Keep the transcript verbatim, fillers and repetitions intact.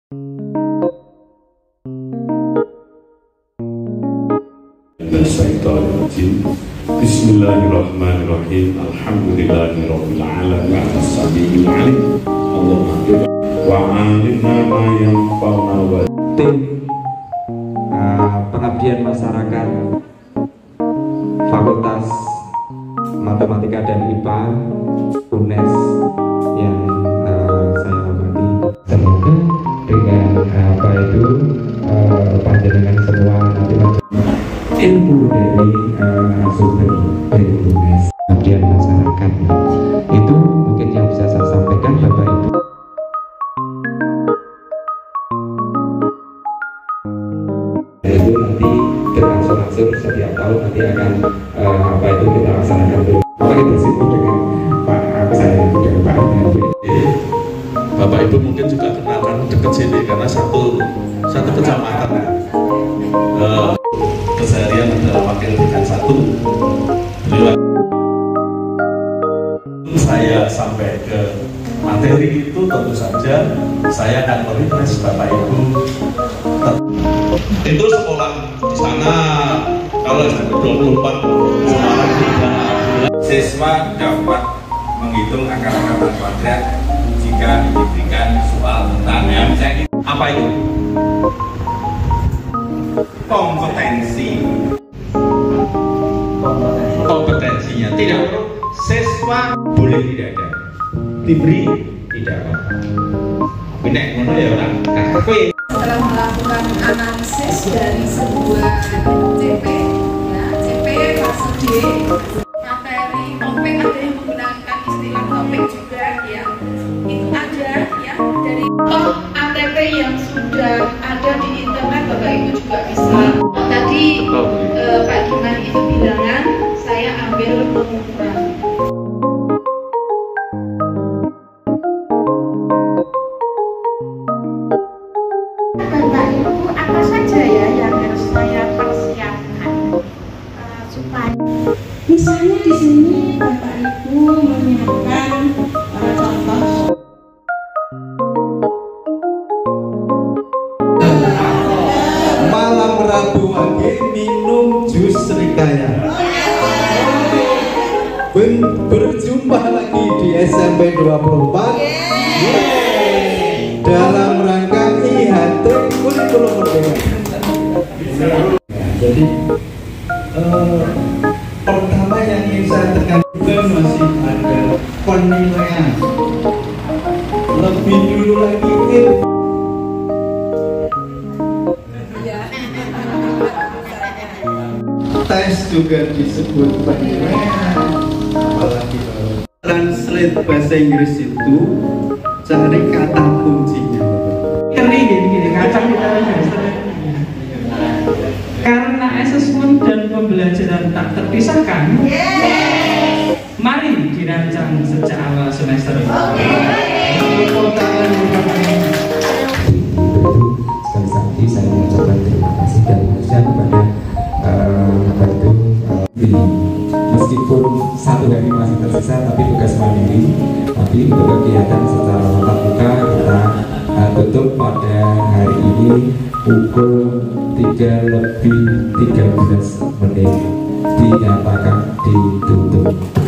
Bismillahirrahmanirrahim. Alhamdulillahirabbil alamin as-sami'il 'alim. Allahumma wa 'allimna ma yanfa'una wa tim uh, pengabdian masyarakat Fakultas Matematika dan I P A U N E S yang uh, saya hormati. Semoga dengan apa itu uh, panjenengan semua nanti ilmu dari uh, sumber dari U N E S pengabdian masyarakat itu mungkin yang bisa saya sampaikan Bapak Ibu. Itu nanti berangsur-angsur setiap tahun nanti akan uh, apa itu kita laksanakan dulu. Mari bersama dengan Pak saya dengan Pak Ibu. Bapak Ibu mungkin juga kenalkan dekat sini karena satu satu kecamatan. Uh, keseharian adalah wakil dekan satu. Beliau saya sampai ke materi itu tentu saja saya akan merefresh Bapak Ibu. Itu sekolah di sana kalau dua puluh empat Semarang tiga siswa dapat menghitung akar-akar kuadrat jika diberikan soal tentang M C Q. Apa itu? Kompetensi. Kompetensinya tidak perlu siswa boleh tidak ada, diberi tidak apa-apa. Ini ngono ya orang kafe. Setelah melakukan analisis dari sebuah C P, ya, C P fase D, materi topik ada yang menggunakan istilah topik juga, ya, itu ada, ya, dari oh, A T P yang sudah ada di internet Bapak Ibu juga bisa. Tadi eh, Pak Diman itu bilangan, saya ambil pengukuran. Bapak Ibu, apa saja ya yang harus saya persiapkan uh, supaya misalnya di sini Bapak Ibu menyiapkan uh, contoh malam Rabu pagi minum jus serikaya. Ben, berjumpa lagi di S M P dua puluh empat dalam rangka I H T Kurikulum Merdeka. Jadi uh, pertama yang ingin saya tekankan masih ada penilaian. Lebih dulu lagi ilmu. Tes juga disebut penilaian. Apalagi kalau translate bahasa Inggris itu cari kata kuncinya. Kering gini-gini kacang kita karena asesmen dan pembelajaran tak terpisahkan. Mari dirancang sejak awal semester. Sekali lagi saya mengucapkan terima kasih dan khususnya kepada apa itu meskipun satu hari masih tersisa tapi tugas mandiri, tapi untuk kegiatan secara tatap muka kita uh, tutup pada hari ini pukul tiga lebih tiga belas menit dinyatakan ditutup.